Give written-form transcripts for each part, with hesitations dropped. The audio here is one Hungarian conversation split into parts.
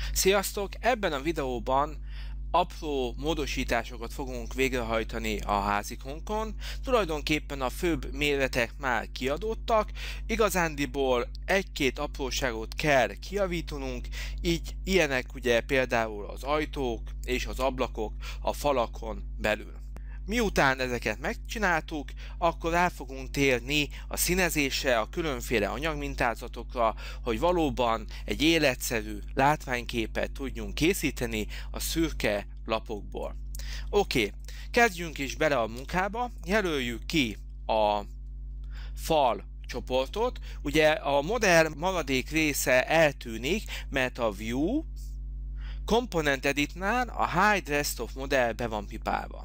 Sziasztok! Ebben a videóban apró módosításokat fogunk végrehajtani a házikonkon. Tulajdonképpen a főbb méretek már kiadottak, igazándiból egy-két apróságot kell kijavítanunk, így ilyenek ugye például az ajtók és az ablakok a falakon belül. Miután ezeket megcsináltuk, akkor rá fogunk térni a színezésre, a különféle anyagmintázatokra, hogy valóban egy életszerű látványképet tudjunk készíteni a szürke lapokból. Oké, kezdjünk is bele a munkába, jelöljük ki a fal csoportot. Ugye a modell maradék része eltűnik, mert a View Component Editnál a Hide Rest of Model be van pipálva.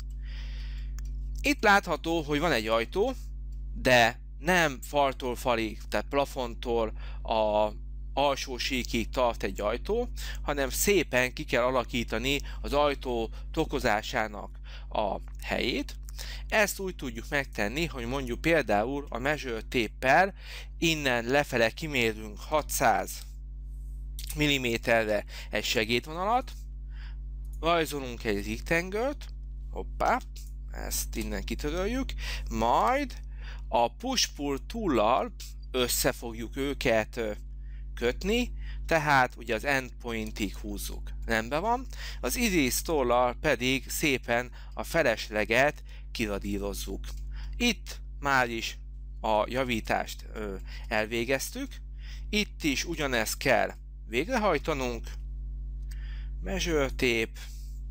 Itt látható, hogy van egy ajtó, de nem faltól falig, tehát plafontól a alsó síkig tart egy ajtó, hanem szépen ki kell alakítani az ajtó tokozásának a helyét. Ezt úgy tudjuk megtenni, hogy mondjuk például a measure tape-pel innen lefele kimérünk 600 mm-re egy segédvonalat, rajzolunk egy rectangle-t, hoppá, ezt innen kitöröljük, majd a push-pull tool-lal össze fogjuk őket kötni, tehát ugye az endpointig húzzuk. Rendben van. Az erase tool-lal pedig szépen a felesleget kiradírozzuk. Itt már is a javítást elvégeztük. Itt is ugyanezt kell végrehajtanunk. Measure tape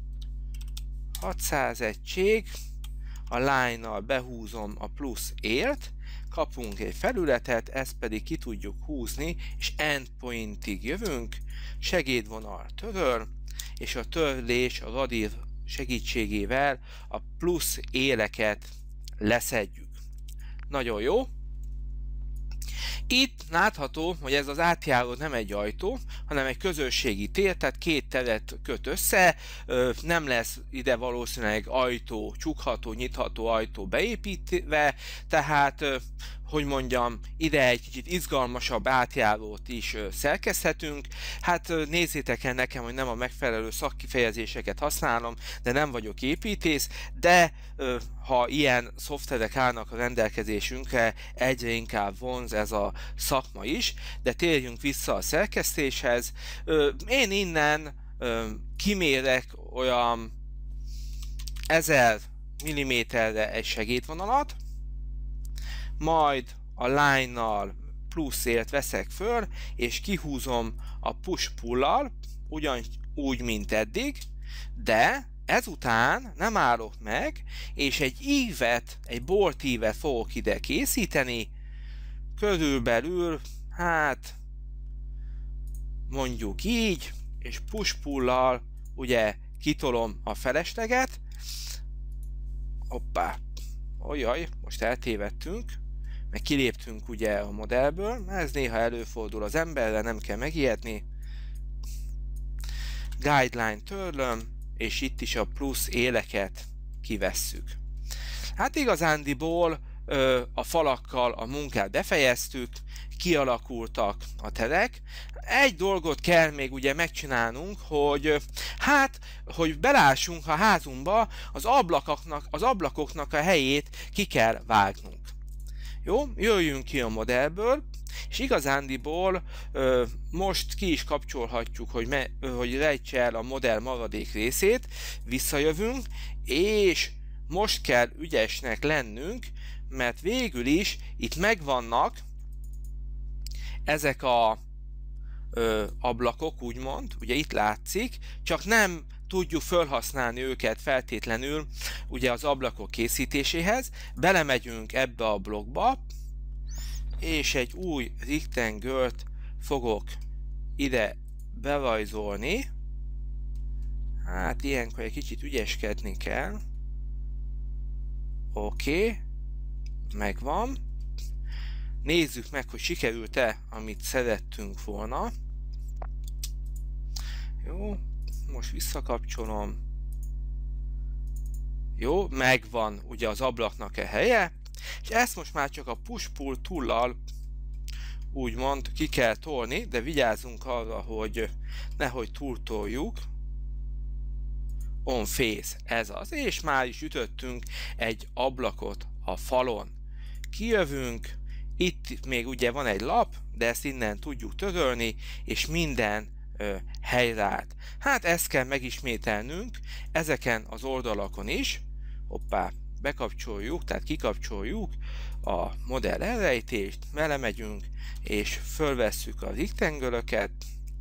600 egység, a line-nal behúzom a plusz élt, kapunk egy felületet, ezt pedig ki tudjuk húzni, és endpointig jövünk, segédvonal töröl, és a törlés a radír segítségével a plusz éleket leszedjük. Nagyon jó! Itt látható, hogy ez az átjáró nem egy ajtó, hanem egy közösségi tér, tehát két teret köt össze, nem lesz ide valószínűleg ajtó, csukható, nyitható ajtó beépítve, tehát, hogy mondjam, ide egy kicsit izgalmasabb átjárót is szerkeszthetünk. Hát nézzétek el nekem, hogy nem a megfelelő szakkifejezéseket használom, de nem vagyok építész, de ha ilyen szoftverek állnak a rendelkezésünkre, egyre inkább vonz ez a szakma is, de térjünk vissza a szerkesztéshez. Én innen kimérek olyan 1000 mm-re egy segédvonalat, majd a line-nal plusz élt veszek föl, és kihúzom a push-pull-al, ugyanúgy, mint eddig, de ezután nem állok meg, és egy ívet, egy bolt ívet fogok ide készíteni, körülbelül, hát mondjuk így, és push-pull-al ugye kitolom a felesleget. Hoppá, ojjaj, most eltévedtünk, meg kiléptünk ugye a modellből, ez néha előfordul az emberre, nem kell megijedni. Guideline törlöm, és itt is a plusz éleket kivesszük. Hát igazándiból a falakkal a munkát befejeztük, kialakultak a terek. Egy dolgot kell még ugye megcsinálnunk, hogy hogy belássunk a házunkba, az ablakoknak a helyét ki kell vágnunk. Jó, jöjjünk ki a modellből, és igazándiból most ki is kapcsolhatjuk, hogy rejtse el a modell maradék részét, visszajövünk, és most kell ügyesnek lennünk, mert végül is itt megvannak ezek a ablakok, úgymond, ugye itt látszik, csak nem tudjuk felhasználni őket feltétlenül ugye az ablakok készítéséhez. Belemegyünk ebbe a blokkba, és egy új rectangle-t fogok ide berajzolni. Hát ilyenkor egy kicsit ügyeskedni kell. Oké, megvan. Nézzük meg, hogy sikerült-e, amit szerettünk volna. Jó, most visszakapcsolom. Jó, megvan ugye az ablaknak a helye, és ezt most már csak a push-pull tool-lal úgymond ki kell tolni, de vigyázzunk arra, hogy nehogy túltoljuk. On face, ez az, és már is ütöttünk egy ablakot a falon. Kijövünk, itt még ugye van egy lap, de ezt innen tudjuk törölni, és minden helyreállt. Hát ezt kell megismételnünk ezeken az oldalakon is. Hoppá, bekapcsoljuk, tehát kikapcsoljuk a modell elrejtést, belemegyünk, és fölvesszük a rectangle-öket.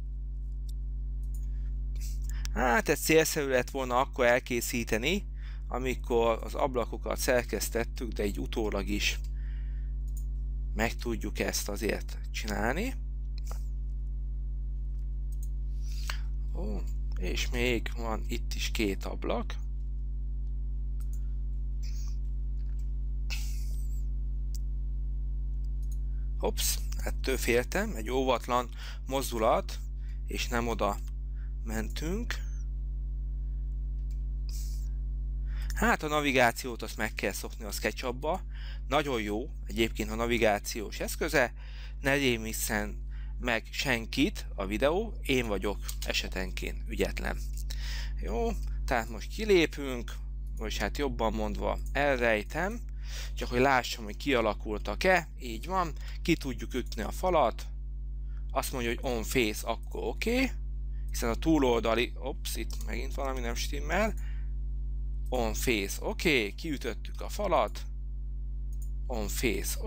Hát ez célszerű lett volna akkor elkészíteni, amikor az ablakokat szerkesztettük, de így utólag is meg tudjuk ezt azért csinálni. Ó, és még van itt is két ablak. Hops, ettől féltem, egy óvatlan mozdulat, és nem oda mentünk. Hát a navigációt azt meg kell szokni a SketchUp-ba. Nagyon jó egyébként a navigációs eszköze. Ne rémisszen meg senkit a videó, én vagyok esetenként ügyetlen. Jó, tehát most kilépünk, vagy hát jobban mondva elrejtem, csak hogy lássam, hogy kialakultak-e, így van, ki tudjuk ütni a falat, azt mondja, hogy on face, akkor oké, hiszen a túloldali, ops, itt megint valami nem stimmel, on face, oké, kiütöttük a falat, on face,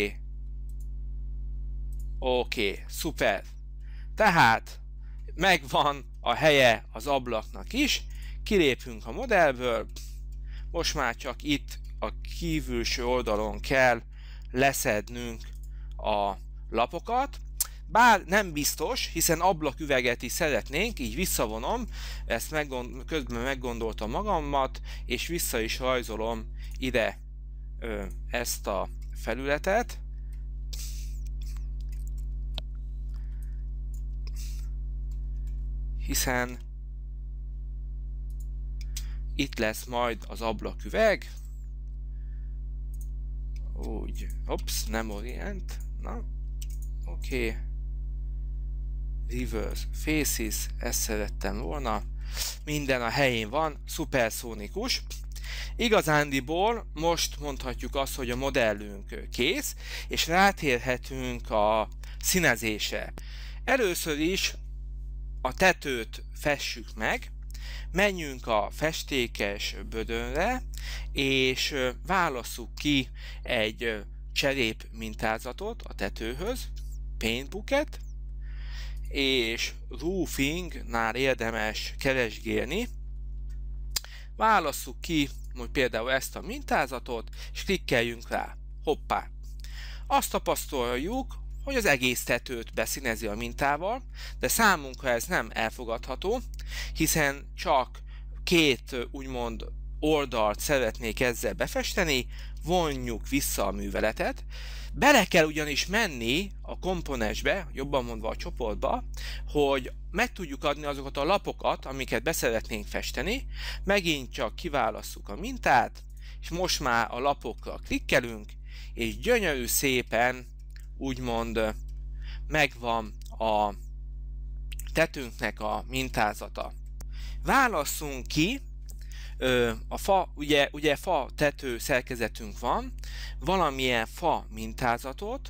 oké, szuper. Tehát megvan a helye az ablaknak is, kilépünk a modellből, most már csak itt a kívülső oldalon kell leszednünk a lapokat, bár nem biztos, hiszen ablaküveget is szeretnénk, így visszavonom, ezt közben meggondoltam magamat, és vissza is rajzolom ide ezt a felületet. Hiszen itt lesz majd az ablaküveg. Úgy, ops, nem orient, na, oké. Reverse faces, ezt szerettem volna. Minden a helyén van, szuperszónikus. Igazándiból most mondhatjuk azt, hogy a modellünk kész, és rátérhetünk a színezésre. Először is a tetőt fessük meg, menjünk a festékes bödönre, és válasszuk ki egy cserép mintázatot a tetőhöz, paintbooket, és roofingnál érdemes keresgélni. Válasszuk ki, hogy például ezt a mintázatot, és klikkeljünk rá. Hoppá! Azt tapasztaljuk, hogy az egész tetőt beszínezi a mintával, de számunkra ez nem elfogadható, hiszen csak két úgymond oldalt szeretnék ezzel befesteni, vonjuk vissza a műveletet. Bele kell ugyanis menni a komponensbe, jobban mondva a csoportba, hogy meg tudjuk adni azokat a lapokat, amiket beszeretnénk festeni, megint csak kiválasszuk a mintát, és most már a lapokra klikkelünk, és gyönyörű szépen úgymond megvan a tetőnknek a mintázata. Válasszunk ki, a fa, ugye fa tető szerkezetünk van, valamilyen fa mintázatot,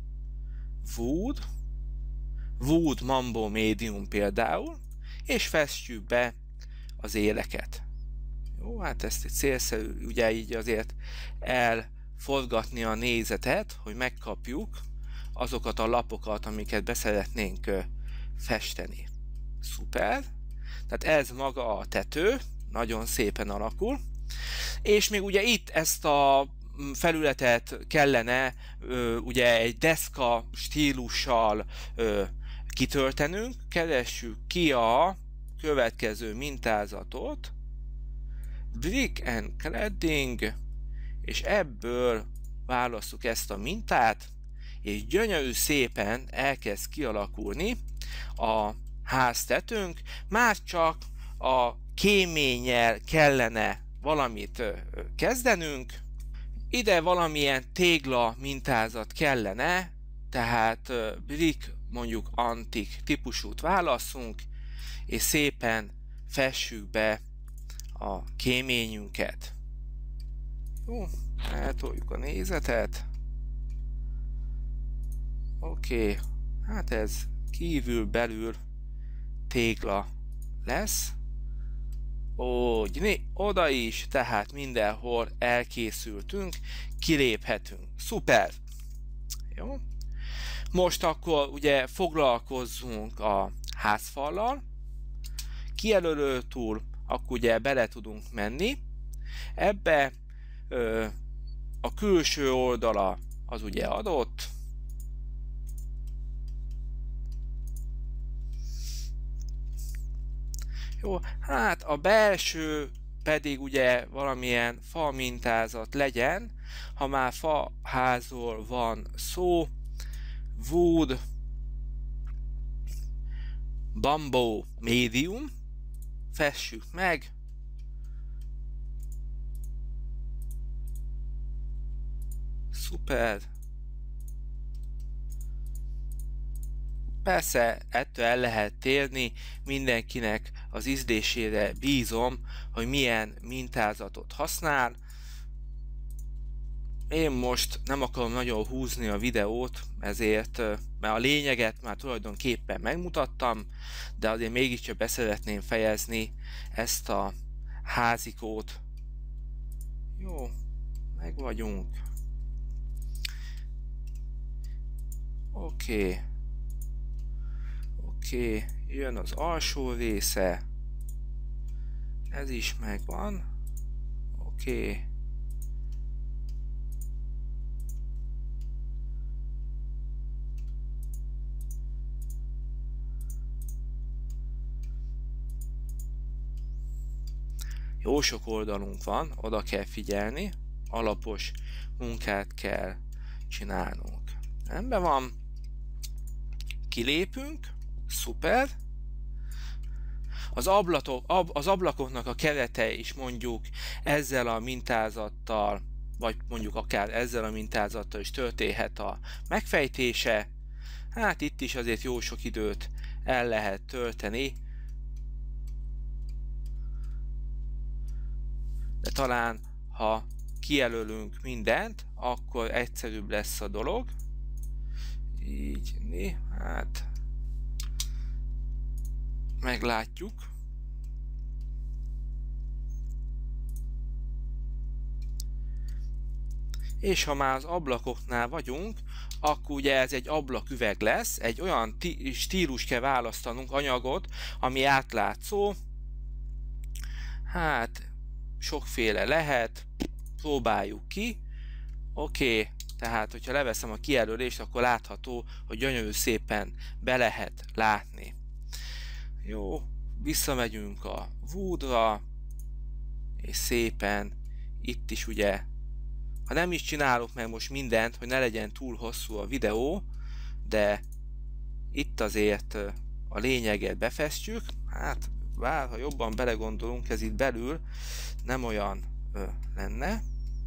wood mambo medium például, és festjük be az éleket. Jó, hát ezt egy célszerű, ugye így azért elforgatni a nézetet, hogy megkapjuk azokat a lapokat, amiket beszeretnénk festeni. Szuper! Tehát ez maga a tető, nagyon szépen alakul. És még ugye itt ezt a felületet kellene ugye egy deszka stílussal kitöltenünk. Keressük ki a következő mintázatot, Brick and Cladding, és ebből válasszuk ezt a mintát, és gyönyörű szépen elkezd kialakulni a háztetőnk, már csak a kéménnyel kellene valamit kezdenünk. Ide valamilyen tégla mintázat kellene, tehát brick, mondjuk antik típusút válasszunk, és szépen fessük be a kéményünket. Jó, eltoljuk a nézetet. Oké, hát ez kívül-belül tégla lesz. Úgy, oda is, tehát mindenhol elkészültünk, kiléphetünk. Szuper! Jó. Most akkor ugye foglalkozzunk a házfallal. Kijelölő túl, akkor ugye bele tudunk menni. Ebbe a külső oldala az ugye adott. Jó, hát a belső pedig ugye valamilyen fa mintázat legyen, ha már faházról van szó, wood, bamboo medium, fessük meg, szuper. Persze, ettől el lehet térni, mindenkinek az ízlésére bízom, hogy milyen mintázatot használ. Én most nem akarom nagyon húzni a videót, ezért, mert a lényeget már tulajdonképpen megmutattam, de azért mégiscsak be szeretném fejezni ezt a házikót. Jó, meg vagyunk. Oké. Oké, jön az alsó része. Ez is megvan. Oké. Jó sok oldalunk van, oda kell figyelni, alapos munkát kell csinálnunk. Rendben van. Kilépünk. Szuper. Az ablakoknak a kerete is mondjuk ezzel a mintázattal, vagy mondjuk akár ezzel a mintázattal is történhet a megfejtése. Hát itt is azért jó sok időt el lehet tölteni. De talán, ha kijelölünk mindent, akkor egyszerűbb lesz a dolog. Így, hát meglátjuk. És ha már az ablakoknál vagyunk, akkor ugye ez egy ablaküveg lesz, egy olyan stílus kell választanunk, anyagot, ami átlátszó. Hát sokféle lehet, próbáljuk ki. Oké, tehát hogyha leveszem a kijelölést, akkor látható, hogy gyönyörű szépen be lehet látni. Jó, visszamegyünk a woodra, és szépen itt is ugye, ha nem is csinálok meg most mindent, hogy ne legyen túl hosszú a videó, de itt azért a lényeget befestjük. Hát bár, ha jobban belegondolunk, ez itt belül nem olyan lenne.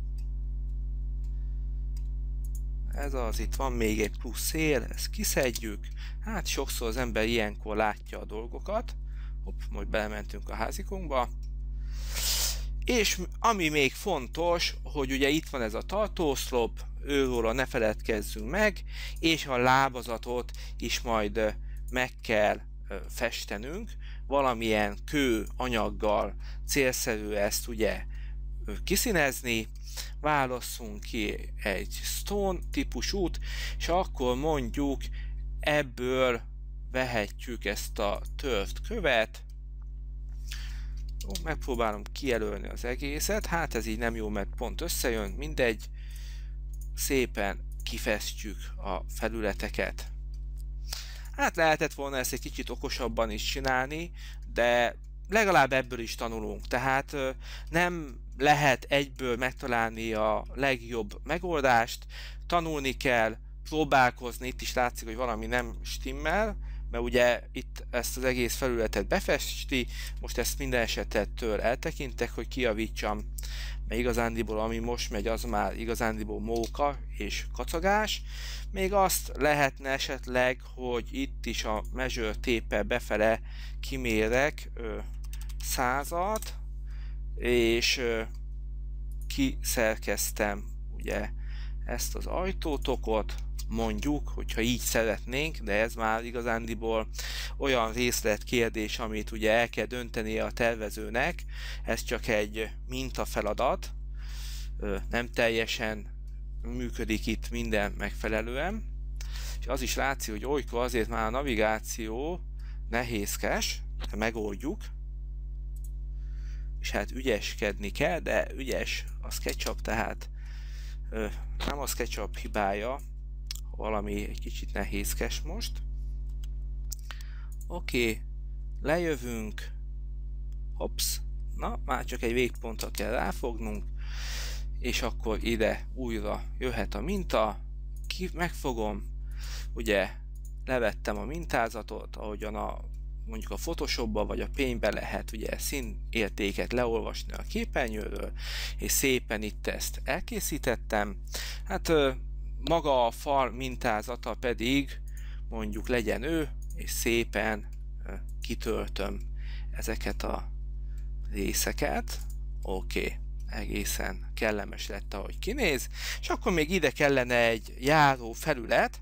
Ez az, itt van még egy plusz szél, ezt kiszedjük. Hát sokszor az ember ilyenkor látja a dolgokat. Hopp, majd belementünk a házikunkba. És ami még fontos, hogy ugye itt van ez a tartószlop, őróla ne feledkezzünk meg, és a lábazatot is majd meg kell festenünk. Valamilyen kő anyaggal célszerű ezt ugye kiszínezni. Válasszunk ki egy stone típusút, és akkor mondjuk ebből vehetjük ezt a tört követ. Jó, megpróbálom kijelölni az egészet, hát ez így nem jó, mert pont összejön, mindegy. Szépen kifestjük a felületeket. Hát lehetett volna ezt egy kicsit okosabban is csinálni, de legalább ebből is tanulunk, tehát nem lehet egyből megtalálni a legjobb megoldást, tanulni kell, próbálkozni, itt is látszik, hogy valami nem stimmel, mert ugye itt ezt az egész felületet befesti, most ezt minden esetettől eltekintek, hogy kijavítsam, mert igazándiból ami most megy, az már igazándiból móka és kacagás. Még azt lehetne esetleg, hogy itt is a measure tape-el befele kimérek 100-at, és kiszerkeztem ugye ezt az ajtótokot, mondjuk, hogyha így szeretnénk, de ez már igazándiból olyan részletkérdés, amit ugye el kell döntenie a tervezőnek, ez csak egy mintafeladat, nem teljesen működik itt minden megfelelően, és az is látszik, hogy olykor azért már a navigáció nehézkes, de megoldjuk, és hát ügyeskedni kell, de ügyes a SketchUp, tehát nem a SketchUp hibája, valami egy kicsit nehézkes most. Oké, lejövünk, hops, na, már csak egy végpontra kell ráfognunk, és akkor ide újra jöhet a minta, megfogom, ugye levettem a mintázatot, ahogyan mondjuk a Photoshopba vagy a Paintbe lehet ugye színértéket leolvasni a képernyőről, és szépen itt ezt elkészítettem. Hát maga a fal mintázata pedig mondjuk legyen ő, és szépen kitöltöm ezeket a részeket. Oké, egészen kellemes lett, ahogy kinéz, és akkor még ide kellene egy járó felület,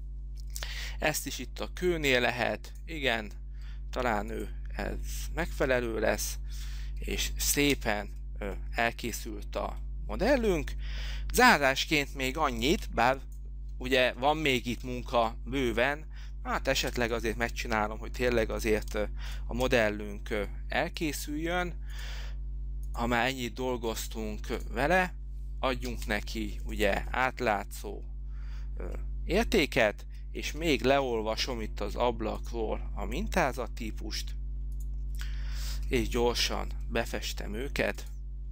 ezt is itt a kőnél lehet, igen, talán ez megfelelő lesz, és szépen elkészült a modellünk. Zárásként még annyit, bár ugye van még itt munka bőven, hát esetleg azért megcsinálom, hogy tényleg azért a modellünk elkészüljön. Ha már ennyit dolgoztunk vele, adjunk neki ugye átlátszó értéket, és még leolvasom itt az ablakról a mintázattípust, és gyorsan befestem őket.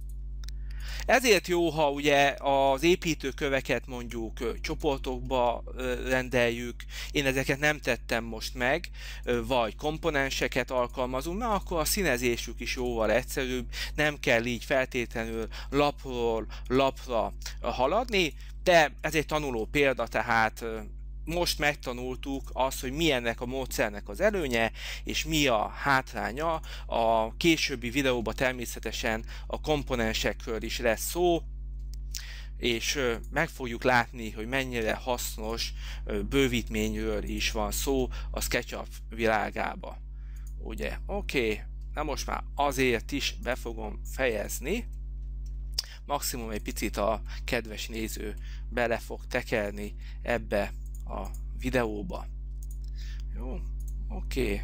Ezért jó, ha ugye az építőköveket mondjuk csoportokba rendeljük, én ezeket nem tettem most meg, vagy komponenseket alkalmazunk, mert akkor a színezésük is jóval egyszerűbb, nem kell így feltétlenül lapról lapra haladni, de ez egy tanuló példa, tehát most megtanultuk azt, hogy mi ennek a módszernek az előnye, és mi a hátránya. A későbbi videóban természetesen a komponensekről is lesz szó, és meg fogjuk látni, hogy mennyire hasznos bővítményről is van szó a SketchUp világába. Ugye, oké, na most már azért is be fogom fejezni. Maximum egy picit a kedves néző bele fog tekerni ebbe a videóba. Jó, oké.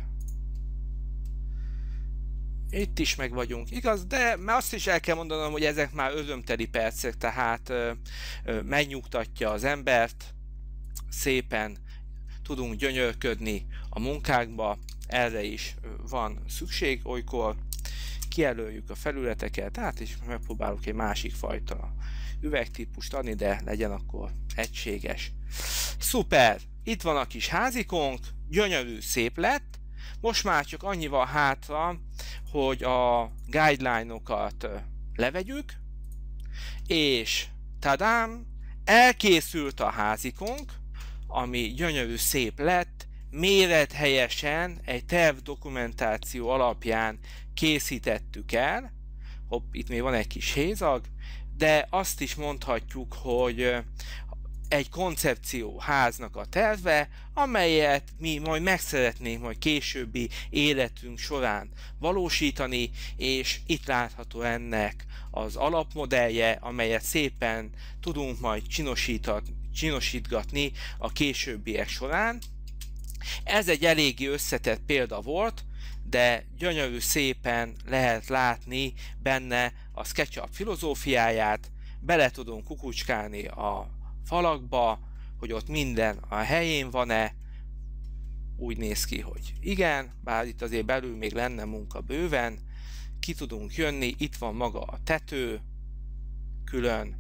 Itt is meg vagyunk, igaz, de azt is el kell mondanom, hogy ezek már örömteli percek, tehát megnyugtatja az embert, szépen tudunk gyönyörködni a munkákba, erre is van szükség olykor. Kijelöljük a felületeket, hát is megpróbálok egy másik fajta üvegtípust adni, de legyen akkor egységes. Szuper! Itt van a kis házikónk, gyönyörű, szép lett. Most már csak annyival hátra, hogy a guideline-okat levegyük, és tadám! Elkészült a házikónk, ami gyönyörű, szép lett, mérethelyesen egy tervdokumentáció alapján készítettük el. Hopp, itt még van egy kis hézag, de azt is mondhatjuk, hogy egy koncepció háznak a terve, amelyet mi majd meg szeretnénk majd későbbi életünk során valósítani, és itt látható ennek az alapmodellje, amelyet szépen tudunk majd csinosítgatni a későbbiek során. Ez egy eléggé összetett példa volt, de gyönyörű szépen lehet látni benne a SketchUp filozófiáját, bele tudunk kukucskálni a falakba, hogy ott minden a helyén van-e. Úgy néz ki, hogy igen, bár itt azért belül még lenne munka bőven. Ki tudunk jönni, itt van maga a tető, külön,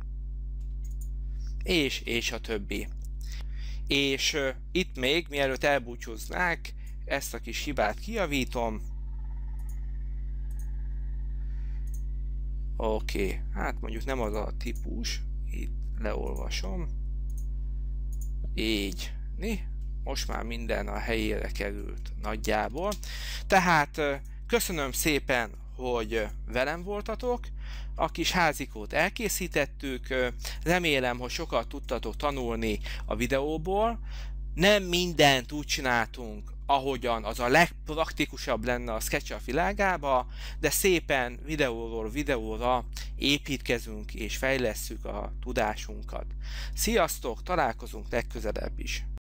és a többi. És itt még, mielőtt elbúcsúznánk, ezt a kis hibát kijavítom. Oké, hát mondjuk nem az a típus, itt leolvasom. Így, most már minden a helyére került nagyjából. Tehát köszönöm szépen, hogy velem voltatok, a kis házikót elkészítettük, remélem, hogy sokat tudtatok tanulni a videóból. Nem mindent úgy csináltunk, ahogyan az a legpraktikusabb lenne a SketchUp világába, de szépen videóról videóra építkezünk és fejlesszük a tudásunkat. Sziasztok, találkozunk legközelebb is!